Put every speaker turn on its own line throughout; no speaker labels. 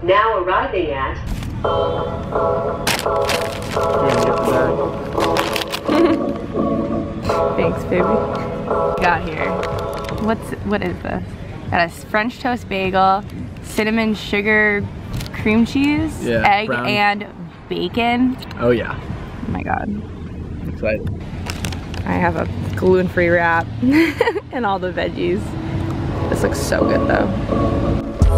Now arriving at...
Thanks, baby. Got here. What is this? Got a French toast bagel, cinnamon sugar cream cheese, egg, brown. And bacon.
Oh yeah.
Oh my god.
I'm excited.
I have a gluten-free wrap and all the veggies. This looks so good though.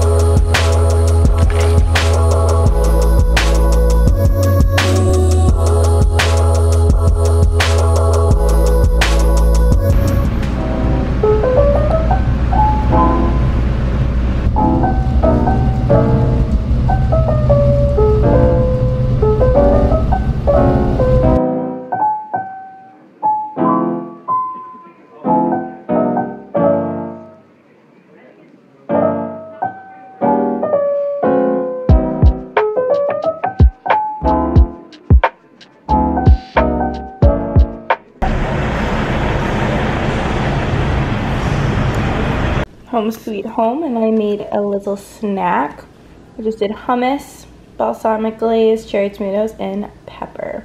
Home sweet home, and I made a little snack. I just did hummus, balsamic glaze, cherry tomatoes, and pepper.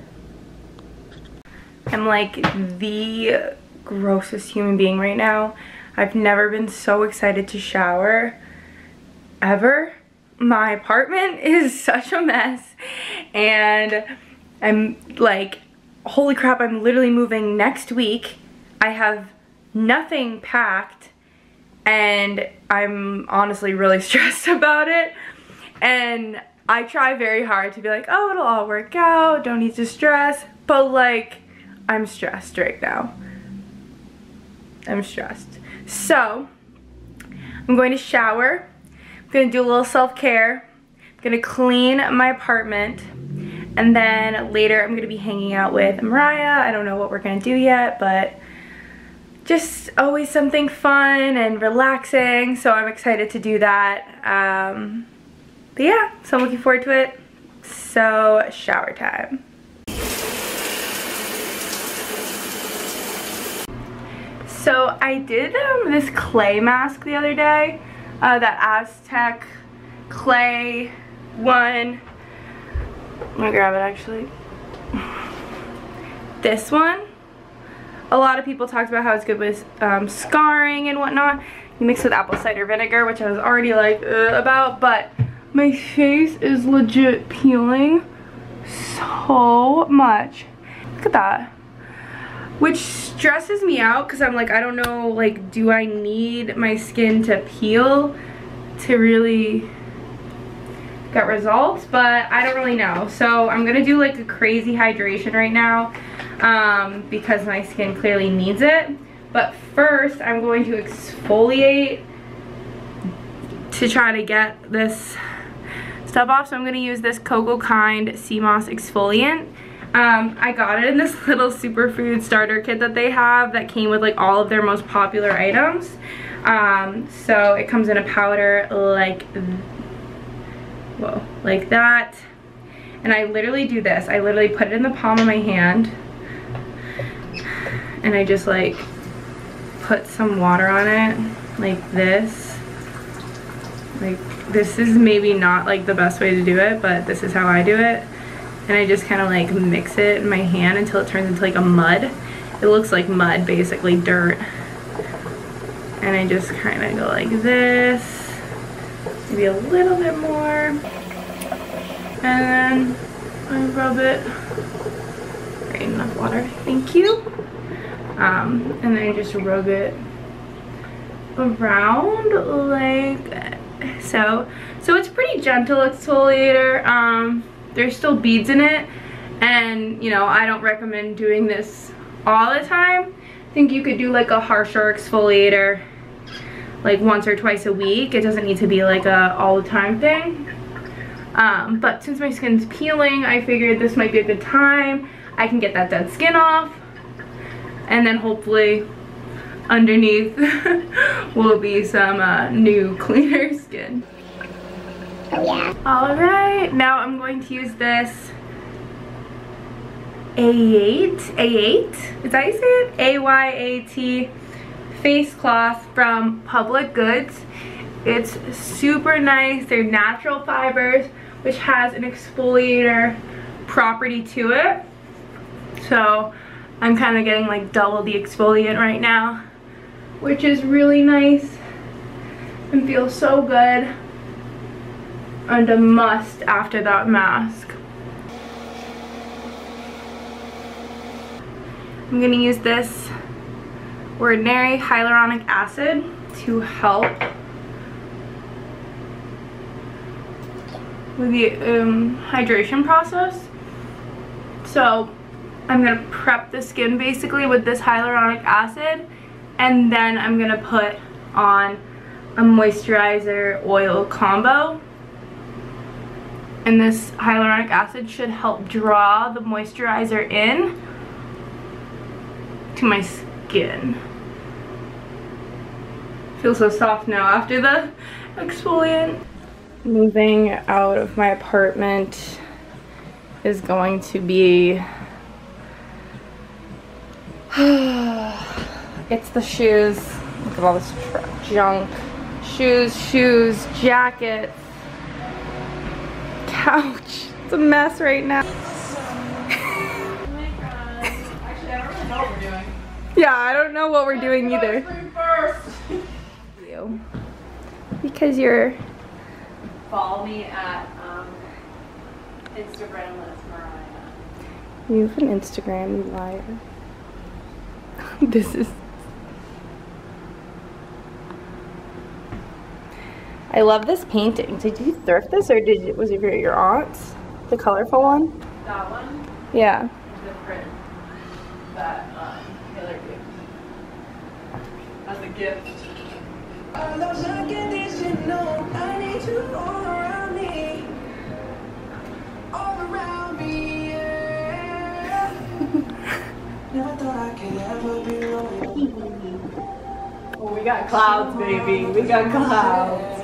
I'm like the grossest human being right now. I've never been so excited to shower ever. My apartment is such a mess, and I'm like, holy crap, I'm literally moving next week. I have nothing packed, and I'm honestly really stressed about it. And I try very hard to be like, oh, it'll all work out, don't need to stress, but like, I'm stressed right now. I'm stressed. So, I'm going to shower, I'm gonna do a little self-care, I'm gonna clean my apartment, and then later I'm gonna be hanging out with Mariah. I don't know what we're gonna do yet, but just always something fun and relaxing, so I'm excited to do that. But yeah, so I'm looking forward to it. So, shower time. So I did this clay mask the other day, that Aztec clay one. I'm gonna grab it actually. This one. A lot of people talked about how it's good with scarring and whatnot. You mix with apple cider vinegar, which I was already like about, but my face is legit peeling so much. Look at that. Which stresses me out because I'm like, I don't know, like, do I need my skin to peel to really get results? But I don't really know. So I'm gonna do like a crazy hydration right now because my skin clearly needs it. But first I'm going to exfoliate to try to get this stuff off. So I'm gonna use this Cocoa Kind Sea Moss exfoliant. I got it in this little superfood starter kit that they have that came with like all of their most popular items. So it comes in a powder like, like that. And I literally do this. I literally put it in the palm of my hand and I just like put some water on it like this. Like, this is maybe not like the best way to do it, but this is how I do it. And I just kind of like mix it in my hand until it turns into like a mud. It looks like mud, basically dirt. And I just kind of go like this, maybe a little bit more. And then I rub it. Great, enough water, thank you. And then I just rub it around like so. So it's pretty gentle exfoliator. There's still beads in it, and you know, I don't recommend doing this all the time. I think you could do like a harsher exfoliator like once or twice a week. It doesn't need to be like a all the time thing. But since my skin's peeling, I figured this might be a good time. I can get that dead skin off, and then hopefully underneath will be some new cleaner skin.
Oh yeah.
Alright, now I'm going to use this A8, is that how you say it? A-Y-A-T face cloth from Public Goods. It's super nice. They're natural fibers, which has an exfoliator property to it. So I'm kind of getting like double the exfoliant right now, which is really nice and feels so good, and a must after that mask. I'm gonna use this ordinary hyaluronic acid to help with the hydration process. So I'm gonna prep the skin basically with this hyaluronic acid, and then I'm gonna put on a moisturizer oil combo. And this hyaluronic acid should help draw the moisturizer in to my skin. Feels so soft now after the exfoliant. Moving out of my apartment is going to be it's the shoes. Look at all this junk. Shoes, jackets, couch. It's a mess right now.
Actually, I don't really know what we're doing.
Yeah, I don't know what we're doing either.
First.
You. Because you're...
Follow me at Instagram, that's Mariah.
You have an Instagram, you liar. This is... I love this painting. Did you thrift this, or was it your aunt's? The colorful one?
That one?
Yeah.
The print that Taylor gave as a gift. I need you all around me. All around me, yeah. Never thought I could ever be lonely. Oh, we got clouds, baby. We got clouds.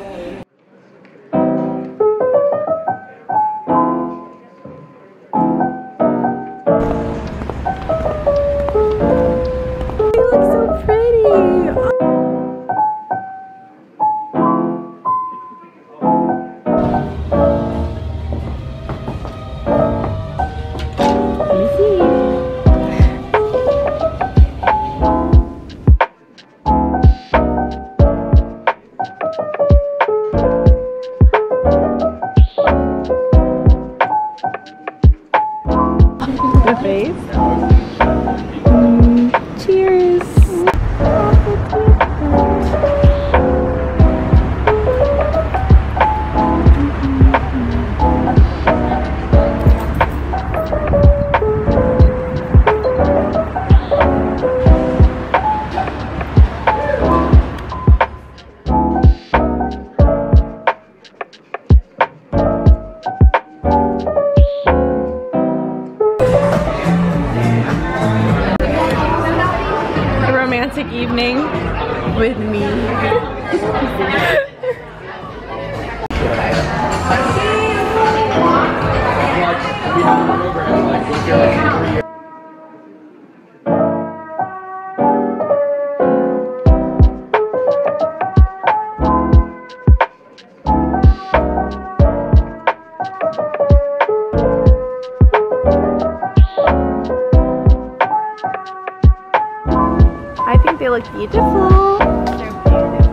Cheers. Romantic evening with me. I think they look beautiful. They're beautiful.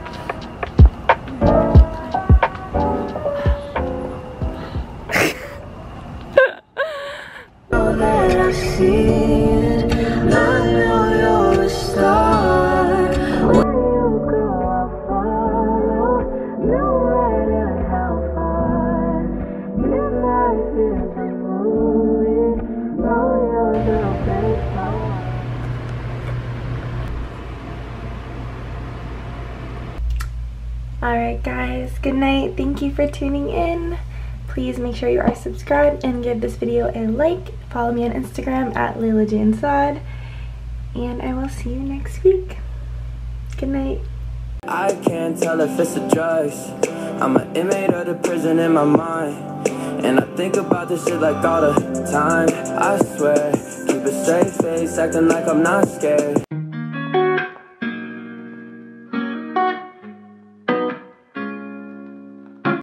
Alright guys, good night. Thank you for tuning in. Please make sure you are subscribed and give this video a like. Follow me on Instagram at Layla-Jane Saad. And I will see you next week. Good night.
I can't tell if it's a choice. I'm an inmate of the prison in my mind, and I think about this shit like all the time. I swear, keep a straight face, acting like I'm not scared.